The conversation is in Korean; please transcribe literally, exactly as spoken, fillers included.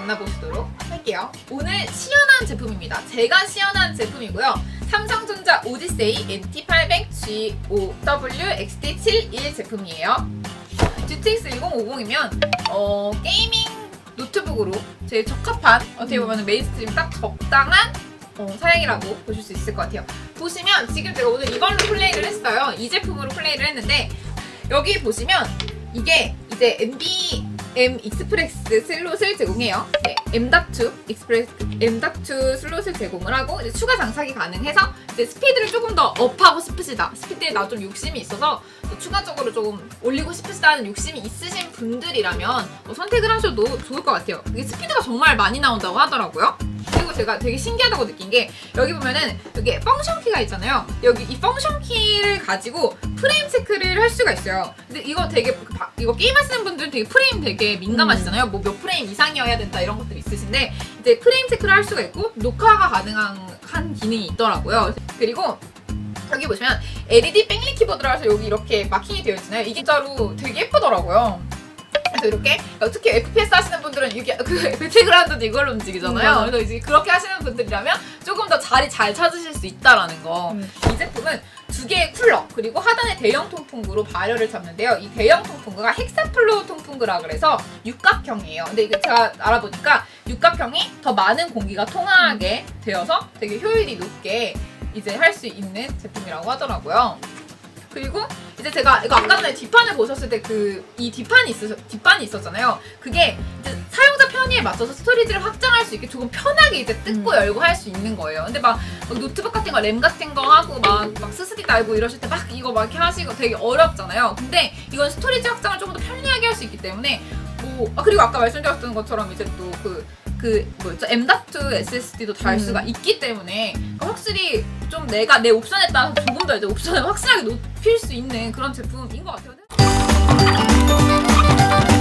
만나보시도록 할게요. 오늘 시연한 제품입니다. 제가 시연한 제품이고요. 삼성전자 오디세이 엔 티 팔백 지 오 더블유 엑스 티 칠십일 제품이에요. 지티엑스 천오십이면 어, 게이밍 노트북으로 제일 적합한, 어떻게 보면 메인스트림 딱 적당한 어, 사양이라고 보실 수 있을 것 같아요. 보시면 지금 제가 오늘 이걸로 플레이를 했어요. 이 제품으로 플레이를 했는데 여기 보시면 이게 이제 엔비엠 익스프레스 슬롯을 제공해요. 네, 엠 닷 투 익스프레스 엠 닷 투 슬롯을 제공을 하고 이제 추가 장착이 가능해서 이제 스피드를 조금 더 업하고 싶으시다. 스피드에 나 좀 욕심이 있어서 추가적으로 조금 올리고 싶으시다는 욕심이 있으신 분들이라면 어, 선택을 하셔도 좋을 것 같아요. 이게 스피드가 정말 많이 나온다고 하더라고요. 그리고 제가 되게 신기하다고 느낀 게 여기 보면은 여기 펑션 키가 있잖아요. 여기 이 펑션 키를 가지고 프레임 체크를 할 수가 있어요. 근데 이거 되게 이거 게임 하시는 분들은 되게 프레임 되게 민감하시잖아요. 뭐 몇 프레임 이상이어야 된다 이런 것들이 있으신데 이제 프레임 체크를 할 수가 있고 녹화가 가능한 한 기능이 있더라고요. 그리고 여기 보시면 엘이디 백립 키보드라서 여기 이렇게 마킹이 되어 있잖아요. 이게 진짜로 되게 예쁘더라고요. 그래서 이렇게 특히 에프피에스 하시는 분들은 이게 그 배틀그라운드도 이걸로 움직이잖아요. 음, 그래서 이제 그렇게 하시는 분들이라면 조금 더 자리 잘 찾으실 수 있다라는 거. 음. 이 제품은 두 개의 쿨러 그리고 하단에 대형 통풍구로 발열을 잡는데요. 이 대형 통풍구가 헥사플로우 통풍구라 그래서 육각형이에요. 근데 이게 제가 알아보니까 육각형이 더 많은 공기가 통하게 되어서 되게 효율이 높게 이제 할 수 있는 제품이라고 하더라고요. 그리고 이제 제가 이거 아까 전에 뒷판을 보셨을 때 그 이 뒷판이 있어 뒷판이 있었잖아요. 그게 이제 사용자 편의에 맞춰서 스토리지를 확장할 수 있게 조금 편하게 이제 뜯고 음. 열고 할 수 있는 거예요. 근데 막, 막 노트북 같은 거 램 같은 거 하고 막, 막 스스디 달고 이러실 때 막 이거 막 이렇게 하시고 되게 어렵잖아요. 근데 이건 스토리지 확장을 조금 더 편리하게 할 수 있기 때문에 뭐 아, 그리고 아까 말씀드렸던 것처럼 이제 또 그 그 뭐였죠? 엠 닷 투 에스 에스 디도 달 수가 음. 있기 때문에 그러니까 확실히 좀 내가 내 옵션에 따라서 조금 더 이제 옵션을 확실하게 높일 수 있는 그런 제품인 것 같아요.